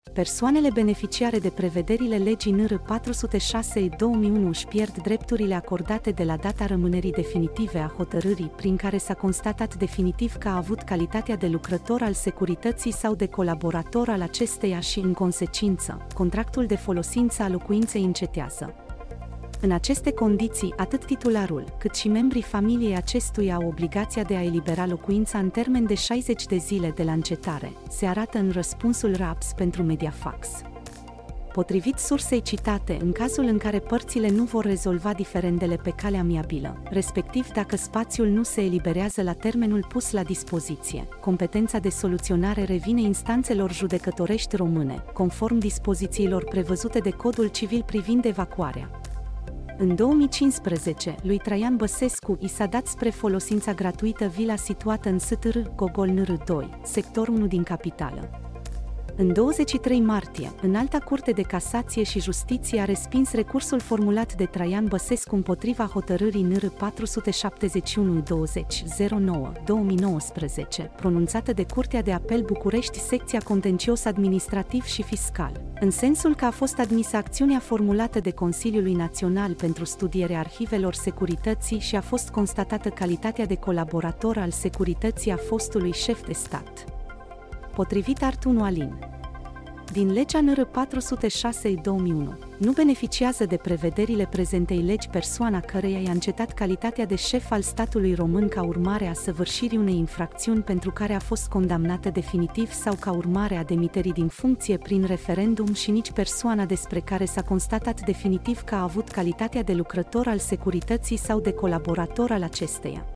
Persoanele beneficiare de prevederile legii NR 406/2001 își pierd drepturile acordate de la data rămânerii definitive a hotărârii prin care s-a constatat definitiv că a avut calitatea de lucrător al securității sau de colaborator al acesteia și, în consecință, contractul de folosință a locuinței încetează. În aceste condiții, atât titularul, cât și membrii familiei acestuia au obligația de a elibera locuința în termen de 60 de zile de la încetare, se arată în răspunsul RAPS pentru Mediafax. Potrivit sursei citate, în cazul în care părțile nu vor rezolva diferendele pe cale amiabilă, respectiv dacă spațiul nu se eliberează la termenul pus la dispoziție, competența de soluționare revine instanțelor judecătorești române, conform dispozițiilor prevăzute de Codul Civil privind evacuarea. În 2015, lui Traian Băsescu i s-a dat spre folosința gratuită vila situată în STR Gogol NR 2, sector 1 din capitală. În 23 martie, Înalta Curte de Casație și Justiție a respins recursul formulat de Traian Băsescu împotriva hotărârii NR 471/2009/2019, pronunțată de Curtea de Apel București, secția contencios administrativ și fiscal, în sensul că a fost admisă acțiunea formulată de Consiliului Național pentru Studierea Arhivelor Securității și a fost constatată calitatea de colaborator al securității a fostului șef de stat. Potrivit Art. 1 Alin. Din legea NR 406/2001, nu beneficiază de prevederile prezentei legi persoana căreia i-a încetat calitatea de șef al statului român ca urmare a săvârșirii unei infracțiuni pentru care a fost condamnată definitiv sau ca urmare a demiterii din funcție prin referendum și nici persoana despre care s-a constatat definitiv că a avut calitatea de lucrător al securității sau de colaborator al acesteia.